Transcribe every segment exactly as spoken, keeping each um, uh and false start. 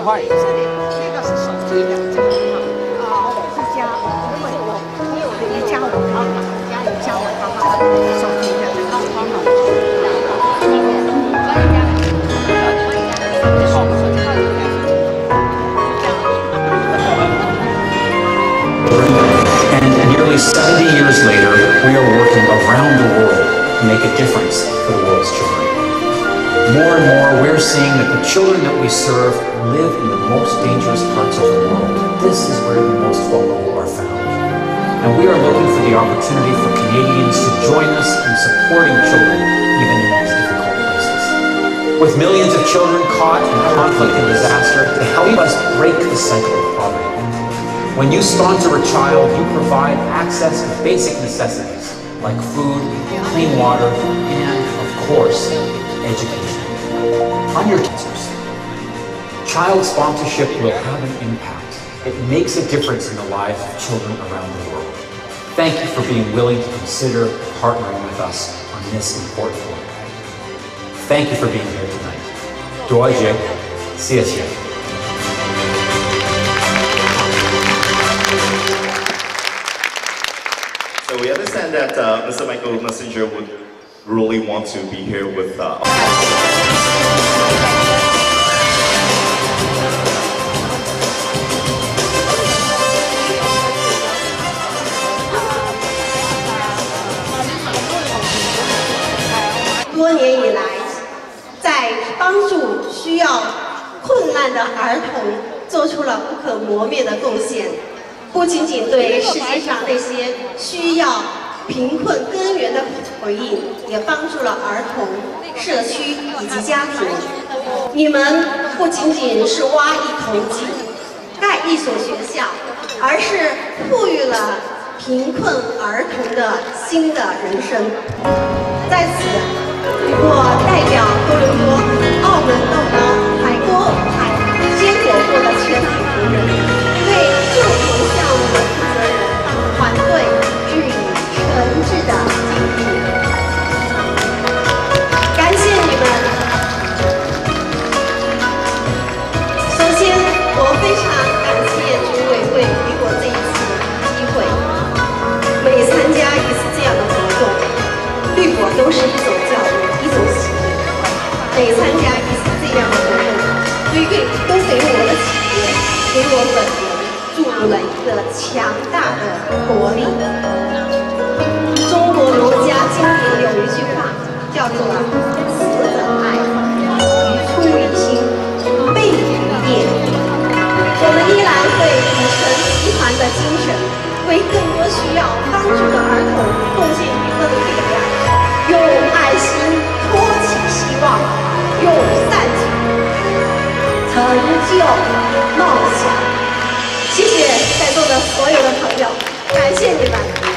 坏。 这里这个是手机的，这个啊，是加，因为我你有你加我淘宝，加你加我淘宝手机的，好好好。 And nearly seventy years later, we are working around the world to make a difference for the world's children. More and more, we're seeing that the children that we serve live in the most dangerous parts of the world. This is where the most vulnerable are found. And we are looking for the opportunity for Canadians to join us in supporting children even in these difficult places. With millions of children caught in conflict and disaster, to help us break the cycle of poverty. When you sponsor a child, you provide access to basic necessities like food, clean water, and, of course, education. On your cancers, child sponsorship will have an impact. It makes a difference in the lives of children around the world. Thank you for being willing to consider partnering with us on this important work. Thank you for being here tonight. 多谢，谢谢。 So we understand that uh, Mister Michael Messenger would really want to be here with uh, 多年以来，在帮助需要困难的儿童做出了不可磨灭的贡献，不仅仅对世界上那些需要贫困根源的回应，也帮助了儿童、社区以及家庭。你们不仅仅是挖一口井、盖一所学校，而是赋予了贫困儿童的新的人生。在此，我代表多伦多、澳门豆苗、海锅海鲜火锅的全体同仁，对救援项目的负责人团队致以诚挚的敬意。感谢你们！首先，我非常感谢组委会给我这一次机会。每参加一次这样的活动，对我都是一种教育，一种洗礼。每参加一次这样的活动，对对都给我的企业，给我本人注入了一个强大的活力。中国儒家经典有一句话，叫做“慈者爱，语出于心，备于业”。我们依然会秉承集团的精神，为更多需要帮助的儿童贡献一份力量，用爱心托起希望，用善举成就梦想。谢谢在座的所有的朋友，感谢你们。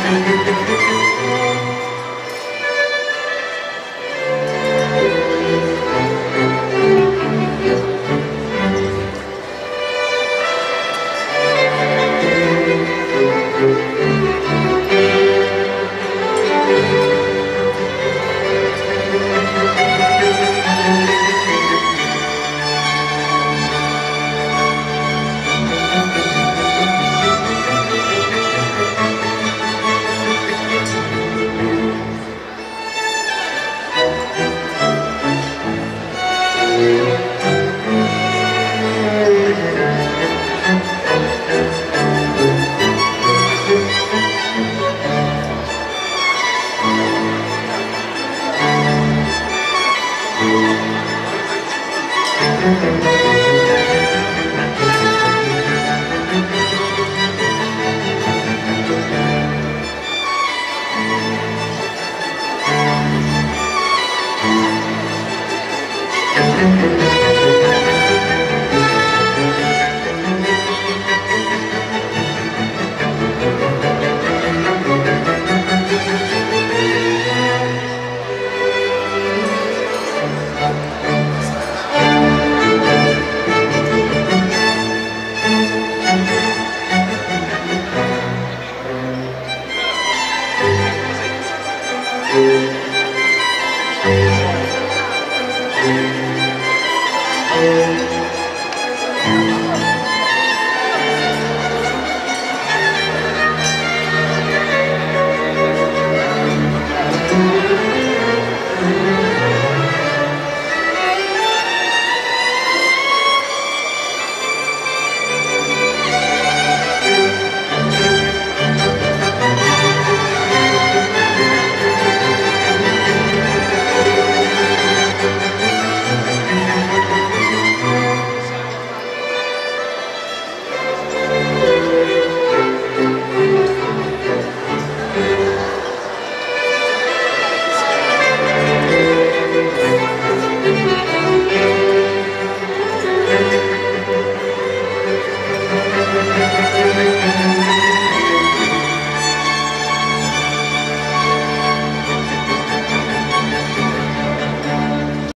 谢。